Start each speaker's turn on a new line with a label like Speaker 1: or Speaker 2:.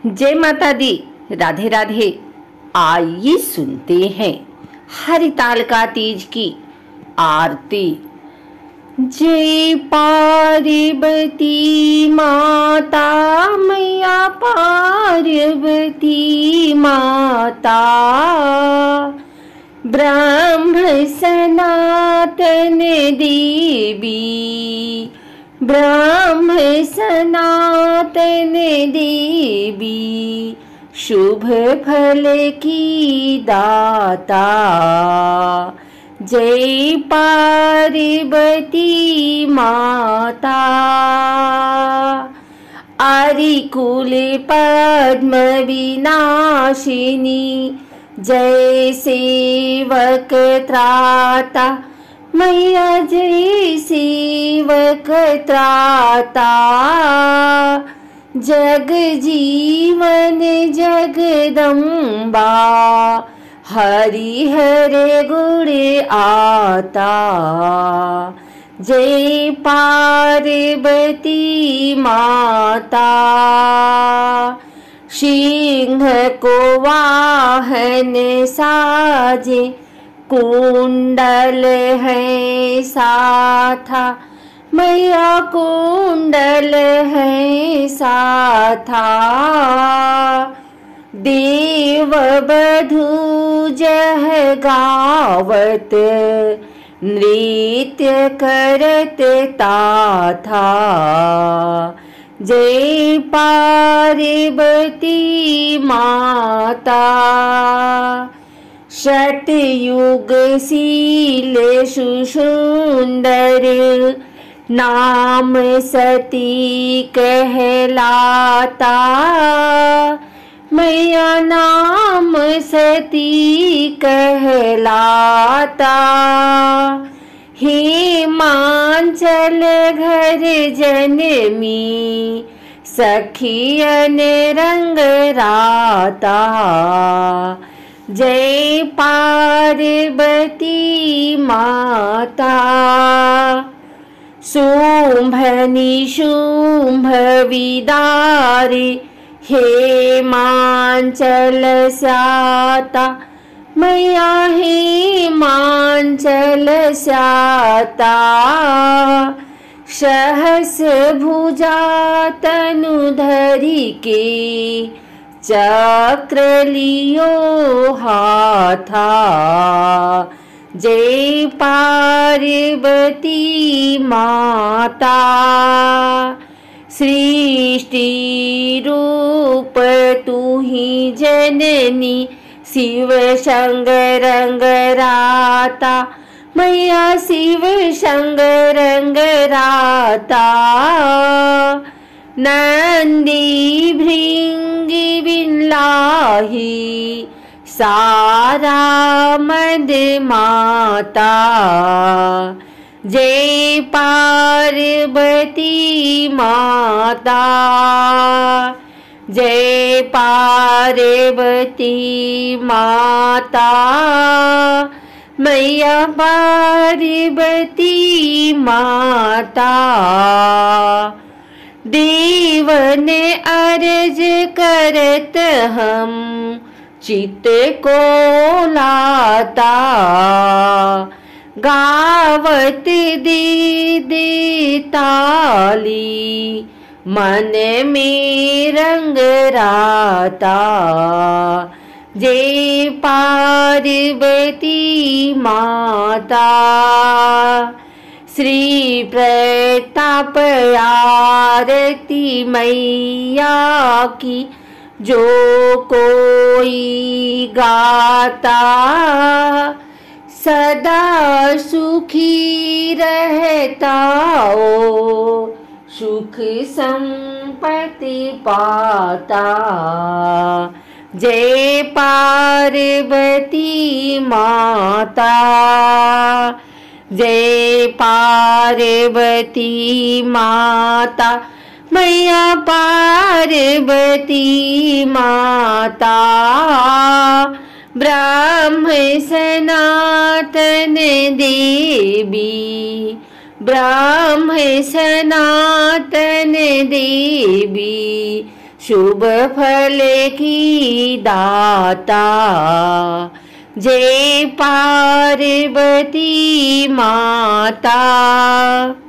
Speaker 1: जय माता दी, राधे राधे। आइए सुनते हैं हरिताल का तीज की आरती। जय पार्वती माता, मैया पार्वती माता। ब्रह्म सनातन देवी, ब्रह्म सनातन देवी, शुभ फल की दाता। जय पार्वती माता। आरिकुल पद्म विनाशिनी, जय सेवक त्राता, मैया जय सेवक त्राता। जग जीवन जगदम्बा, हरिहर गुण आता। जय पार्वती माता। सिंह को वाहन साजे, कुंडल है साथा, मैया कुंडल है साथा। देव बधू जह गावत, नृत्य करत ताथा। जय पार्वती माता। शतयुगशील सुसुंदर, नाम सती कहलाता। मैया नाम सती कहलाता। हिमांचल घर जनमी, सखियन रंग राता। जय पार्वती माता। शुंभ निशुंभ विदारे, हेमांचल स्याता, मैया हेमांचल स्याता। सहस भुजा तनुधरि के, चक्र लियो हाथा। जय पार्वती माता। सृष्टि रूप तू ही जननी, शिव संग रंग राता, मैया शिव संग रंग राता। नंदी भृंगी बिलाही, सारा मद माता। जय पार्वती माता। जय पार्वती माता, मैया पार्वती माता। देव ने अर्ज करत हम, चित को लाता। गावत दे ताली, मन में रंग राता। जय पार्वती माता। श्री प्रताप आरती मैया की, जो कोई गाता, सदा सुखी रहता ओ, सुख संपत्ति पाता। जय पार्वती माता। जय पार्वती माता, मैया पार्वती माता। ब्रह्म सनातन देवी, ब्रह्म सनातन देवी, शुभ फल की दाता। जय पार्वती माता।